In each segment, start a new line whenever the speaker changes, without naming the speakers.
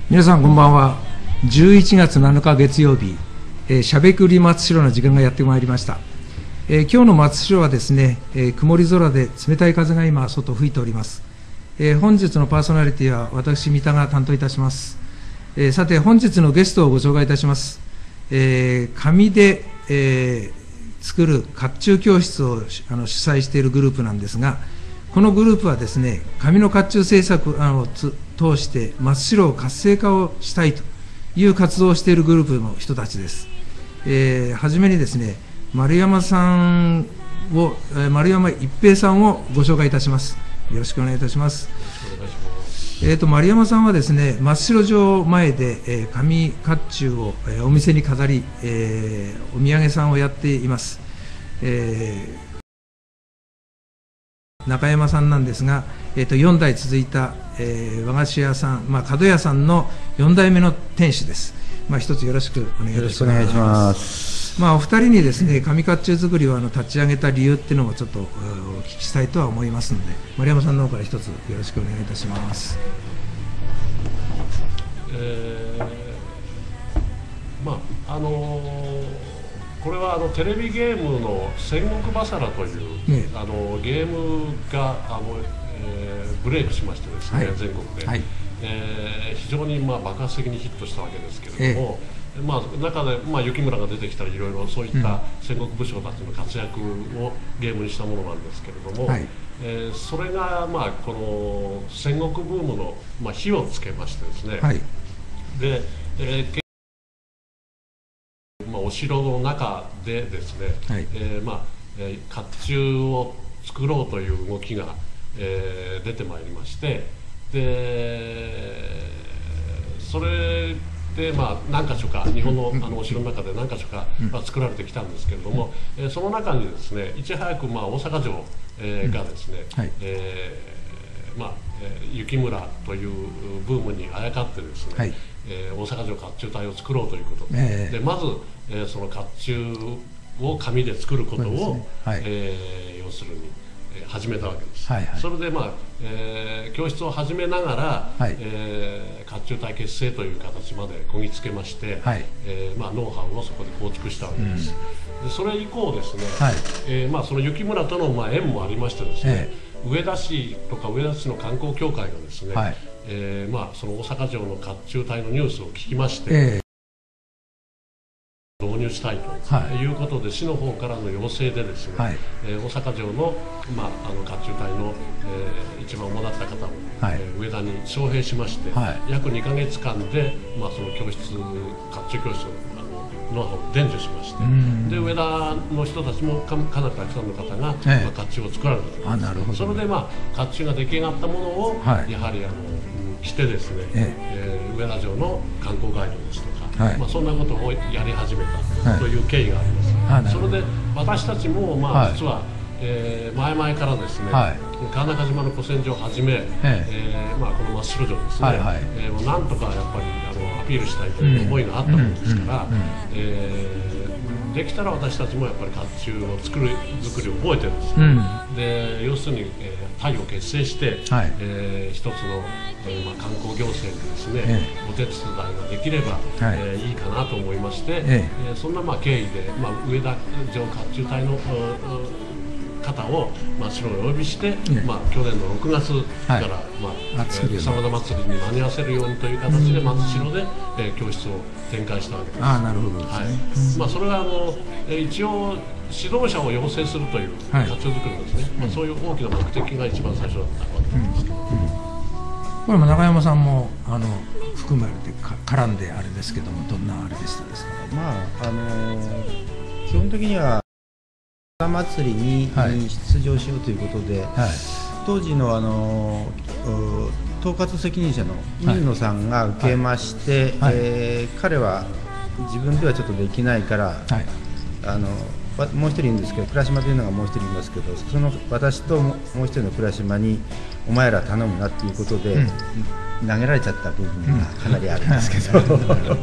皆さんこんばんは。11月7日月曜日、しゃべくり松代の時間がやってまいりました。今日の松代はですね、曇り空で冷たい風が今外吹いております。本日のパーソナリティは私三田が担当いたします。さて本日のゲストをご紹介いたします。紙で、作る甲冑教室を主催しているグループなんですが、このグループはですね、紙の甲冑制作を通して松代を活性化をしたいという活動をしているグループの人たちです。はじめにですね、丸山一平さんをご紹介いたします。よろしくお願いいたします。丸山さんはですね、松代城前で、紙甲冑を、お店に飾り、お土産さんをやっています。中山さんなんですが、4代続いた、和菓子屋さん、角屋さんの4代目の店主です。一つよろしくお願いいたします。
よろしくお願いします。
お二人にですね、紙甲冑作りを立ち上げた理由っていうのもちょっとお聞きしたいとは思いますので、丸山さんの方から一つよろしくお願いいたします。
これはテレビゲームの戦国バサラという、ね、ゲームがブレイクしましてですね、はい、全国で、はい、非常に爆発的にヒットしたわけですけれども、中で、雪村が出てきたりいろいろそういった戦国武将たちの活躍をゲームにしたものなんですけれども、はい、それが、この戦国ブームの、火をつけましてですね、はい、で、お城の中でですね、はい、甲冑を作ろうという動きが、出てまいりまして、でそれで何か所か日本のお城の中で何か所か作られてきたんですけれども、その中にですね、いち早く大阪城がですね、はい、雪村というブームにあやかってですね、はい、大阪城甲冑隊を作ろうということで、でまず、その甲冑を紙で作ることを、ね、はい、要するに始めたわけです。はいはい、それで、教室を始めながら、はい、甲冑隊結成という形までこぎつけまして、はい、ノウハウをそこで構築したわけです。でそれ以降ですね、はい、その雪村との縁もありましてですね、上田市とか上田市の観光協会がですね、はい、その大阪城の甲冑隊のニュースを聞きまして、導入したいということで、市の方からの要請でですね、はい、大阪城の、甲冑隊の、一番主だった方を、はい、上田に招聘しまして、はい、約2ヶ月間で、その教室、甲冑教室のノウハウを伝授しまして、で上田の人たちもかなりたくさんの方が、甲冑を作られたと。なるほど。それで、甲冑が出来上がったものを、はい、やはり着てですね、上田城の観光ガイドですとか、はい、そんなことをやり始めたという経緯があります。それで私たちも、実は、前々からですね、はい、川中島の古戦場をはじめ、この松代城ですね、はいはい、なんとかやっぱりアピールしたいという思いがあったものですから、できたら私たちもやっぱり甲冑の作りを覚えてですね、で要するに、隊を結成して、はい、一つの、観光行政でですね、お手伝いができれば、いいかなと思いまして、そんな経緯で、上田城甲冑隊の方を松代にお呼びして、去年の6月から、草間祭りに間に合わせるようにという形で松代で、教室を展開したわけです。
なるほどですね。
はい、それは一応指導者を養成するという甲冑作りですね、そういう大きな目的が一番最初だったわけですけど、
これも中山さんも含まれて絡んであれですけども、どんなあれでしたですかね。
基本的には祭りに出場しようということで、はい、当時の統括責任者の水野さんが受けまして、彼は自分ではちょっとできないから、もう一人いるんですけど、倉島というのがもう一人いますけど、その私ともう一人の倉島にお前ら頼むなっていうことで、投げられちゃった部分がかなりあるんですけど、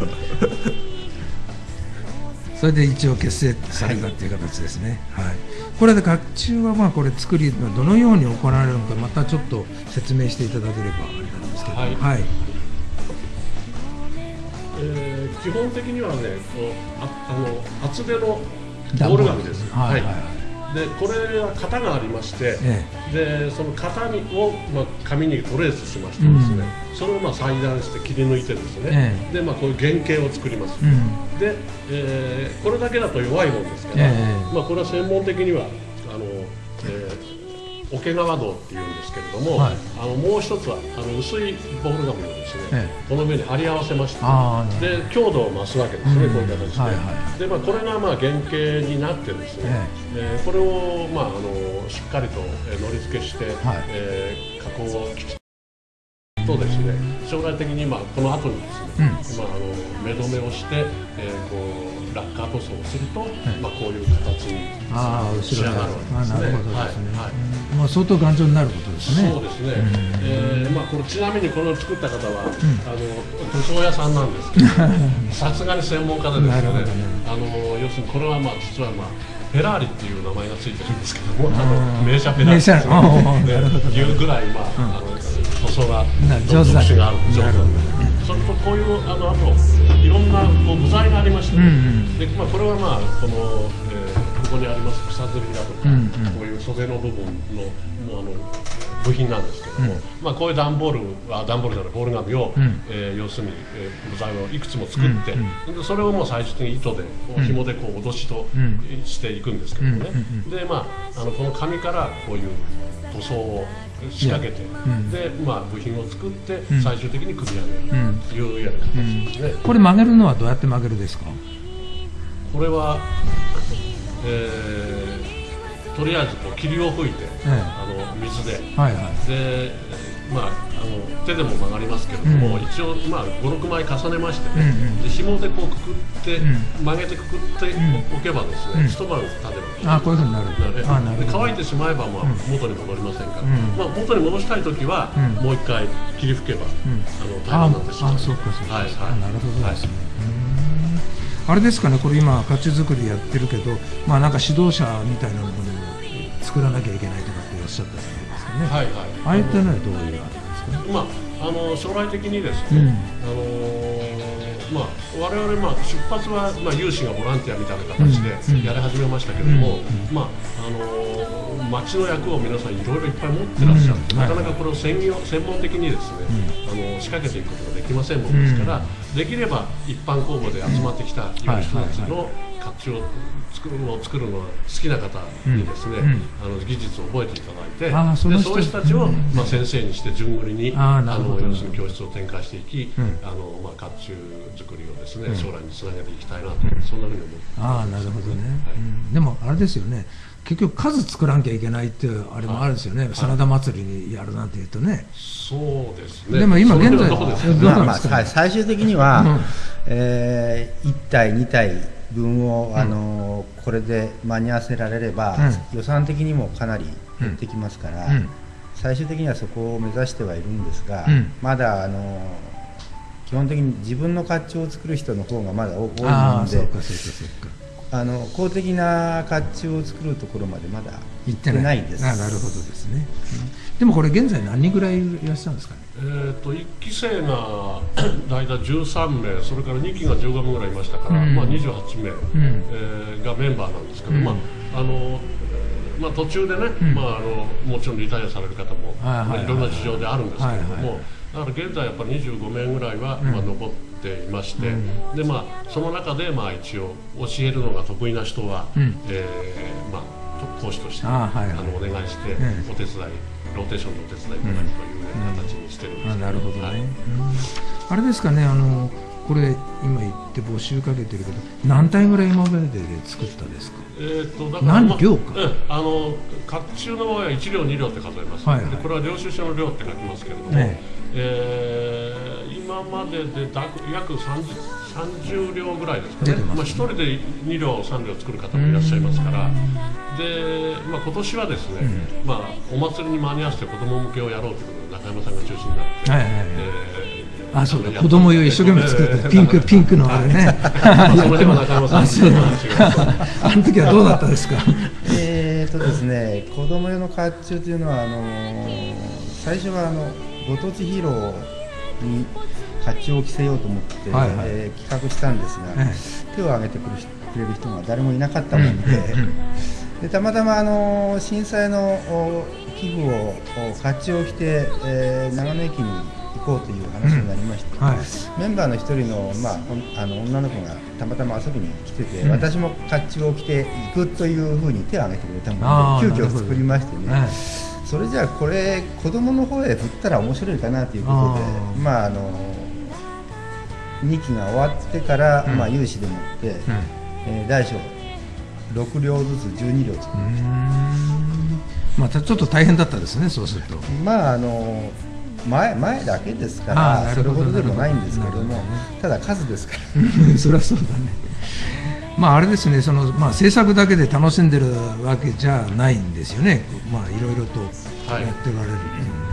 それで一応結成されたという形ですね。はい、これで甲冑はこれ作りどのように行われるのか、またちょっと説明していただければあれなんですけど。はい、
基本的にはね、厚手のボール紙です。はい。でこれは型がありまして、でその型を、紙にトレースしましてですね、それを裁断して切り抜いてですね、でこういう原型を作ります。で、これだけだと弱いもんですから、これは専門的には桶川銅っていうんですけれども、もう一つは薄いボール紙をですね、この上に貼り合わせまして、で強度を増すわけですね、こういう形で。でこれが原型になってですね、これをしっかりとのり付けして、加工をきちっとですね、将来的にこの後にですね、目止めをして、ラッカー塗装をすると、こういう形に仕上がるわけですね。
相当頑丈になることですね。
そうですね。これちなみにこれを作った方は塗装屋さんなんですけど、さすがに専門家でですね、要するにこれは実はフェラーリっていう名前がついてるんですけども、名車フェラーリですね。いうぐらい塗装が特殊があるんですよ。それとこういうあといろんな部材がありまして、でこれはここにあります草摺りだとか、こういう袖の部分の部品なんですけども、こういう段ボールじゃないボール紙を、要するに部材をいくつも作って、それを最終的に糸で紐で脅しとしていくんですけどもね。でこの紙からこういう塗装を仕掛けて、で部品を作って最終的に組み上げるというような形ですね。
これ曲げるのはどうやって曲げるですか？
これはとりあえず霧を吹いて、水で、手でも曲がりますけれども、一応5、6枚重ねましてね、で紐でくくって曲げてくくっておけばですね、一晩経てば
こういうふうになる。
乾いてしまえば元に戻りませんから、元に戻したいときはもう一回霧吹けば平らになってしまう。
そうかそうか。なるほどですね。あれですかね、これ今甲冑作りやってるけど、なんか指導者みたいなものを作らなきゃいけないとかっておっしゃったじゃないですかね。ああいったのはどういうあれですか？
将来的にですね、我々出発は有志がボランティアみたいな形でやり始めましたけれども、町の役を皆さんいろいろいっぱい持ってらっしゃって、なかなかこれを専門的にですね、仕掛けていくことができませんものですから、できれば一般公募で集まってきた人たちの甲冑を作るのが好きな方にですね、技術を覚えていただいて、でそういう人たちを先生にして順繰りに要するに教室を展開していき、甲冑作りをですね、将来につなげていきたいなと、そんなふうに思ってます。
なるほどね。でもあれですよね、結局数作らなきゃいけないっていうあれもあるんですよね。真田祭りにやるなんていうとね。
そうですね。
でも今現在
最終的には1体2体分をこれで間に合わせられれば予算的にもかなり減ってきますから、最終的にはそこを目指してはいるんですが、まだ基本的に自分の甲冑を作る人の方がまだ多いので、公的な甲冑を作るところまでまだ行ってないです。
なるほどですね。でもこれ現在何人ぐらいいらっしゃるんですかね。
1期生が大体13名、それから2期が15名ぐらいいましたから、28名、がメンバーなんですけど、途中でね、もちろんリタイアされる方もいろんな事情であるんですけれども、だから現在やっぱり25名ぐらいは残っていまして、でその中で一応教えるのが得意な人は講師としてお願いしてお手伝い、ローテーションのお手伝いいただくという形にしてるんです。
なるほどね。あれですかね、これ今言って募集かけてるけど、何体ぐらい今までで作ったですか？
だから
何両か。
甲冑の場合は1両2両って数えます。でこれは領収書の両って書きますけれども、今までで約30両ぐらいですかね。1人で2両3両作る方もいらっしゃいますから、で今年はですね、お祭りに間に合わせて子ども向けをやろうということで中山さんが中心になって、
そうだ、子供用一生懸命作ってピンクのあれね。
その辺は中山さんの話が。
あの時はどうだったですか？
ですね、子供用の甲冑というのは最初はご当地ヒーローに甲冑を着せようと思って、企画したんですが、手を挙げてくれる人が誰もいなかったもんで、たまたま震災の寄付を甲冑を着て、長野駅に行こうという話になりまして、メンバーの一人の、女の子がたまたま遊びに来てて、私も甲冑を着て行くというふうに手を挙げてくれたもので、急遽作りましてね、それじゃあこれ子供の方へ振ったら面白いかなということで、2期が終わってから、有志でもって、大小6両ずつ12両作りました。
ちょっと大変だったですね、そうすると。
前だけですからそれほどでもないんですけども、ただ数ですから
そりゃそうだね。あれですね、制作だけで楽しんでるわけじゃないんですよね。いろいろとやっておられる。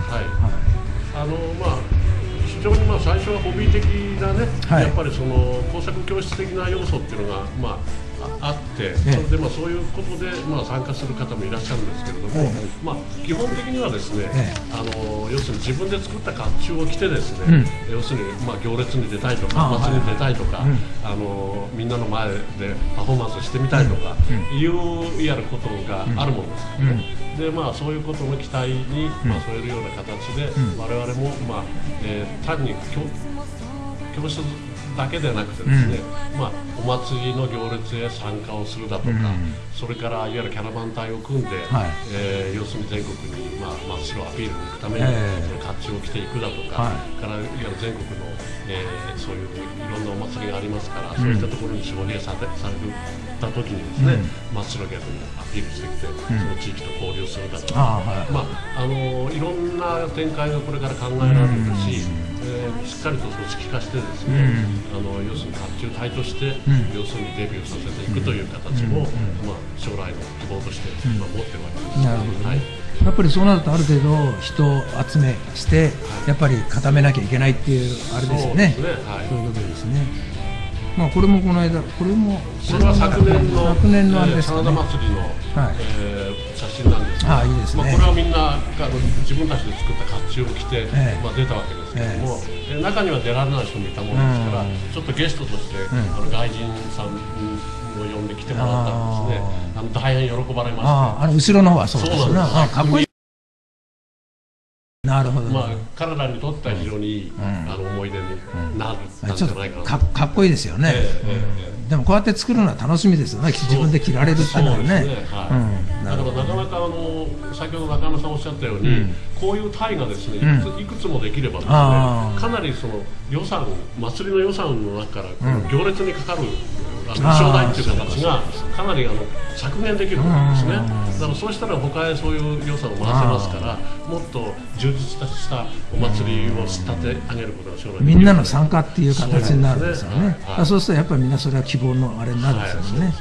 非常に最初はホビー的なね、やっぱり工作教室的な要素っていうのがあって、それでそういうことで参加する方もいらっしゃるんですけれども、基本的にはですね、要するに自分で作った甲冑を着てですね、要するに行列に出たいとか、祭りに出たいとか、みんなの前でパフォーマンスしてみたいとかいうやることがあるものですからね。でそういうことの期待に添えるような形で、我々も単に教室だけでなくてですね、お祭りの行列へ参加をするだとか、それからいわゆるキャラバン隊を組んで、要するに全国に松代アピールに行くために甲冑を着ていくだとか、からいわゆる全国の、そういういろんなお祭りがありますから、そういったところに招聘された時にですね、松代ギャグにアピールしてきて、その地域と交流するだとか、いろんな展開がこれから考えられるし、しっかりと組織化してですね、要するに甲冑隊として、要するにデビューさせていくという形も、将来の希望として、持ってるわけです。
なるほどね。やっぱりそうなるとある程度人を集めして、やっぱり固めなきゃいけないっていうあれですよね。そういうことですね。これもこの間、これは
昨年の
あれですかね。
真田祭りの写真なんですが、
いいですね。
これはみんな自分たちで作った甲冑を着て出たわけですけれども、中には出られない人もいたものですから、ちょっとゲストとして外人さんを呼んで来てもらったんですね。大変喜ばれました。
後ろの方はそうですね。かっこいい。なるほど。
彼らにとっては非常にいい思い出になったんじゃないかな。
かっこいいですよね。でもこうやって作るのは楽しみですよね。自分で着られるっていうのはね。
だからなかなか先ほど中野さんおっしゃったように、こういう隊がですねいくつもできればですね、かなり予算、祭りの予算の中から行列にかかる衣装代っていう形がかなり削減できるんですね。だからそうしたら他へそういう予算を回せますから、もっと充実したお祭りを仕立て上げることが将来
みんなの参加っていう形になるんですよね。そうするとやっぱりみんなそれは希望のあれになるんですよね。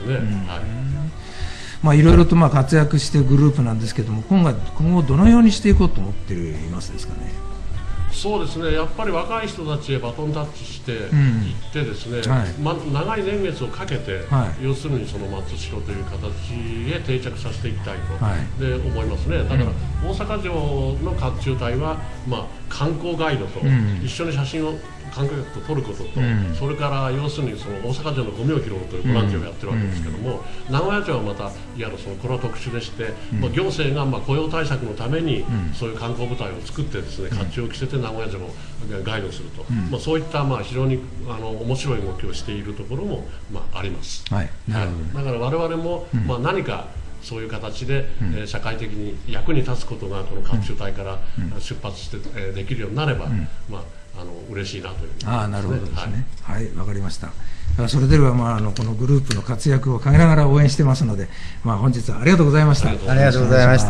いろいろと活躍しているグループなんですけども、今後どのようにしていこうと思っていますですかね。
そうですね、やっぱり若い人たちへバトンタッチしていってですね、長い年月をかけて、要するにその松代という形へ定着させていきたいと、で思いますね。だから大阪城の甲冑隊は、観光ガイドと一緒に写真を観光客と撮ることと、それから要するに大阪城のゴミを拾うというボランティアをやってるわけですけども、名古屋城はまたいわゆるこれは特殊でして、行政が雇用対策のためにそういう観光部隊を作ってですね、甲冑を着せて名古屋城をガイドすると、そういった非常に面白い動きをしているところもあります。だから我々も何かそういう形で、社会的に役に立つことがこの甲冑隊から出発して、できるようになれば、嬉しいなという。
なるほどですね。はい、わかりました。それではこのグループの活躍を陰ながら応援してますので、本日はありがとうございました。
ありがとうございました。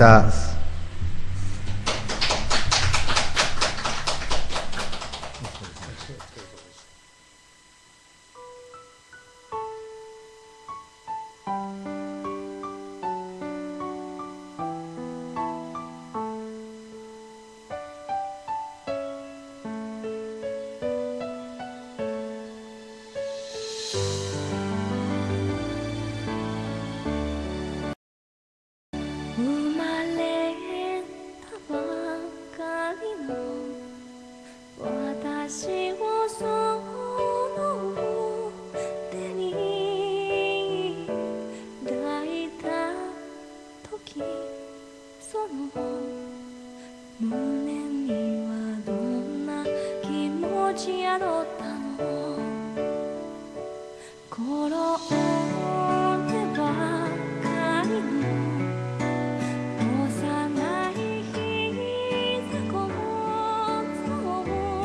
生まれたばかりの私をその手に抱いた時、その胸にはどんな気持ちやろったの。転んでばかりの幼い膝小僧。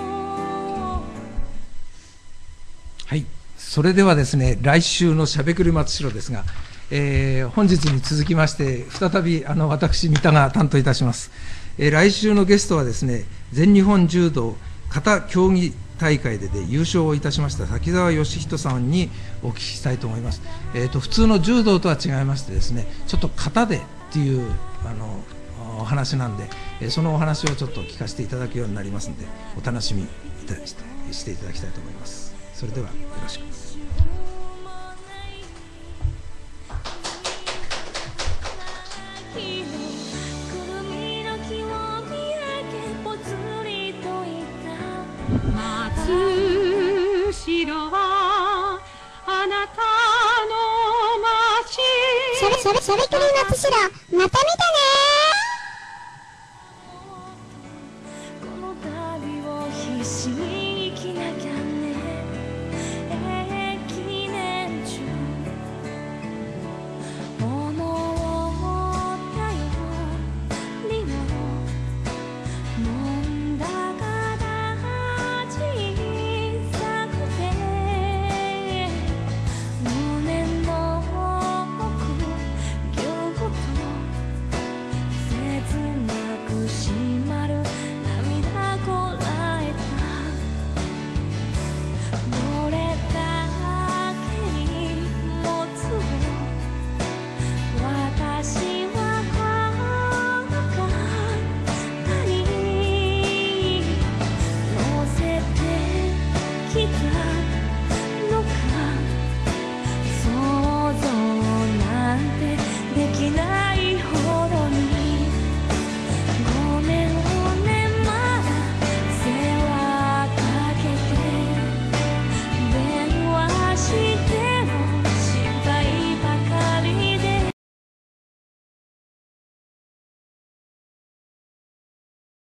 はい、それではですね、来週のしゃべくり松代ですが、本日に続きまして再び私三田が担当いたします。来週のゲストはですね、全日本柔道形競技大会で優勝をいたしました滝沢義人さんにお聞きしたいと思います。普通の柔道とは違いましてですね、ちょっと型でっていうお話なんで、そのお話をちょっと聞かせていただくようになりますので、お楽しみしていただきたいと思います。それではよろしく。
松代はあなたの街。
しゃべくり松代、また見てね。
この旅を必死に